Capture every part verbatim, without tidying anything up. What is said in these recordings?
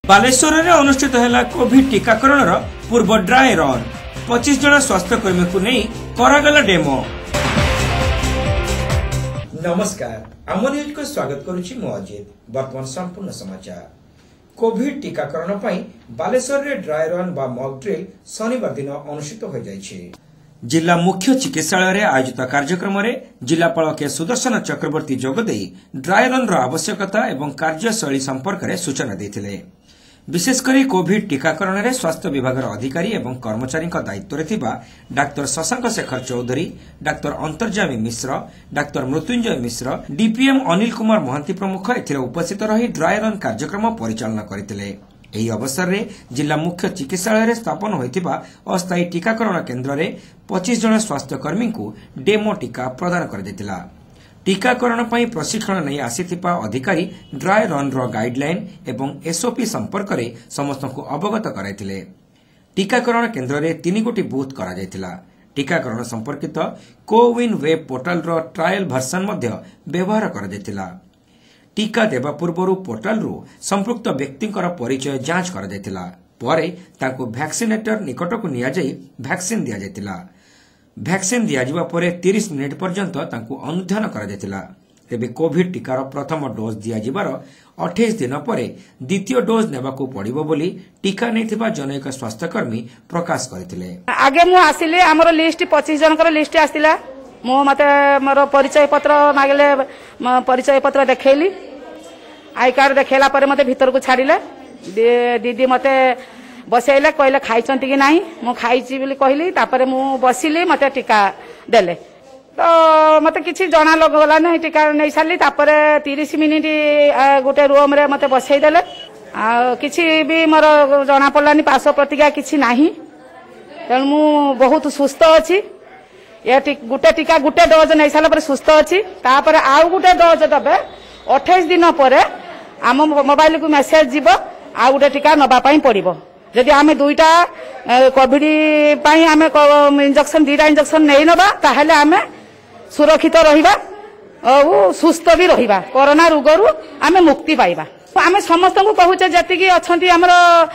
बालेश्वर में अनुष्ठित है कोविड टीकाकरण पूर्व ड्राई रन पच्चीस जन स्वास्थ्यकर्मी को नहीं करागला डेमो। नमस्कार आम न्यूज को स्वागत करुच्ची मु अजित। वर्तमान संपूर्ण समाचार। कोविड टीकाकरण पर बालेश्वर में ड्राई रन बा मॉक ड्रिल शनिवार दिन अनुष्ठित हो जाइछे। जिला मुख्य चिकित्सालय रे आयोजित कार्यक्रम रे जिलापाल के सुदर्शन चक्रवर्ती जोगदे ड्राई रन रो आवश्यकता एवं कार्यशैली संपर्क में सूचना देथिले। विशेषकर कोविड टीकाकरण में स्वास्थ्य विभाग अधिकारी एवं कर्मचारी दायित्व रे थिबा doctor Shashank Shekhar Choudhury, doctor Antarjami Mishra, doctor Mrityunjay Mishra, DPM Anil Kumar Mohanty प्रमुख एथिरे उपस्थित रही ड्राई रन कार्यक्रम परिचालना करथिले। एही अवसर रे जिला मुख्य चिकित्सालय रे स्थापन होइतिबा अस्थायी टीकाकरण केन्द्र रे पच्चीस जन स्वास्थ्यकर्मी को डेमो टीका प्रदान कर देतिला। टीकाकरण पई प्रशिक्षण नहीं आसीथिबा अधिकारी ड्राई रन रो गाइडलाइन एवं एसओपी संपर्क रे समस्त को अवगत कराइथिले। टीकाकरण केन्द्र रे तीन गोटी बूथ करा जायतिला। टीकाकरण संपर्कित कोविन वेब पोर्टल रो ट्रायल वर्जन मध्य व्यवहार करा जायतिला। टीका देवा पूर्व पोर्टाल रु संपृक्त व्यक्ति परिचय जांच कर जायतिला। परे तांको वैक्सीनेटर निकट को निया जाई वैक्सीन दिया जायतिला। वैक्सीन दिया जिबा परे तीस मिनिट पर्यंत तांको अनुध्यान कर जायतिला। तेबे कोविड टीकार प्रथम डोज दिया जिबार अट्ठाईस दिन परे द्वितीय डोज नेबाको पड़िबो बोली टीका नैथिबा जनैक स्वास्थ्यकर्मी प्रकाश करथिले। आगे मु आसिले हमर लिस्ट पच्चीस जनकर लिस्ट आसिला। मु मते मोर परिचय पत्र मागले परिचय पत्र देखैली। आई कार्ड देखेला परे मते भीतर को छाड़िले। दीदी मते बसैले कहले खाइचंती कि नाही। मु खाइची बोली कहली। तापरे मु बसिली मते टीका देले तो मते किछि जणा लगला नै। टीका नै साली तापरे तीस मिनिट गोटे रूम रे मते बसै देले। आ किछि भी मोर जणा पड़लानी पार्श्व प्रतिक्रिया किछि नाही। तेणु मु बहुत सुस्थ अछि। ये गुटे टीका गुटे डोज नहीं सारा सुस्थ अच्छी। तापर आउ गुटे डोज दबे अट्ठाईस दिन पर आम मोबाइल को मेसेज जीव आ गुटे टीका नवापाई पड़ो। जदि आम दुईटा कोविड आम इंजेक्शन दीटा इंजेक्शन नहीं नवा ताहले आम सुरक्षित रहिबा और सुस्थ भी रहिबा। कोरोना रोगरू आम मुक्ति पाइबा। आम समस्त को कहूचे जी अच्छा आमर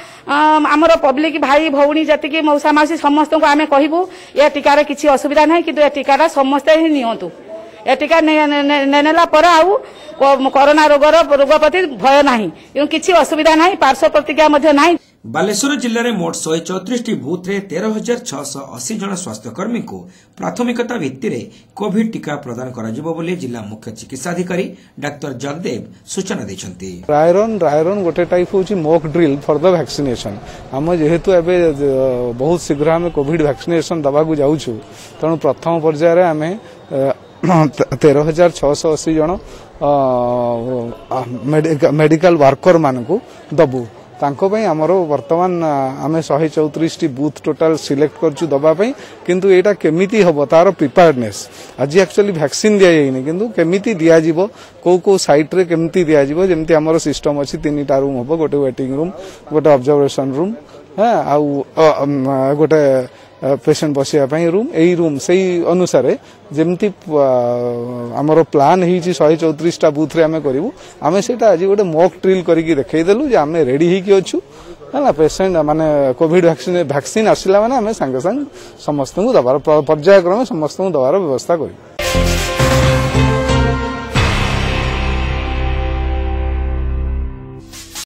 आमर पब्लिक भाई भौणी जी मौसा मासी समस्त को आम कहबू ये टीकार किसी असुविधा नहीं कि टीका समस्ते ही नियंतु। ए टीका नेनेला पर आउ कोरोना रोगर रोग प्रति भय नहीं किसी असुविधा नहीं पार्श्व प्रतिक्रिया नहीं। बालेश्वर जिले में मोट शहे चौतीस टी बूथ रे तेरह हजार छःश अशी जन स्वास्थ्यकर्मी को प्राथमिकता भित्ति रे कोविड टीका प्रदान करा जिवो बोली जिला मुख्य चिकित्साधिकारी डाक्टर जगदेव सूचना दैछंती। ड्राई रन ड्राई रन गोटे टाइप होची mock drill for the vaccination. हम जेहेतु एबे बहुत शीघ्र आम कोविड वैक्सीनेशन दबा को जाउछु तेणु प्रथम पर्याय रे आम तेरह हजार छःश अशी जन मेडिकल वर्कर मान को दबू। तांको पई हमरो वर्तमान आमे शहे चौतीस टी बूथ टोटाल सिलेक्ट करछु दबा पई। किंतु एटा केमिति हबो तार प्रिपेयर्डनेस आज एक्चुअली वैक्सीन दिया जाइनी किंतु केमिति दिया जिवो को को साइट रे केमिति दिया जिवो जेमति हमरो सिस्टम अछि तीनटा रूम हबो गोटे वेटिंग रूम गोटे ऑब्जर्वेशन रूम है आउ गोटे पेशेंट बसिया पई रूम एई रूम सेई अनुसार जेमति हमरो प्लान हिची शहे चौतीस टा बूथ रे आमे करिवु। आमे सेटा आज गोटे मॉक ड्रिल करिकि देखै देलु जे आमे रेडी हिकि अछु ना पेशेंट माने कोविड वैक्सीन वैक्सीन आसिला माने आमे संगे संग समस्त को दबार पर्यायक्रमे समस्त को दबार व्यवस्था करिवु।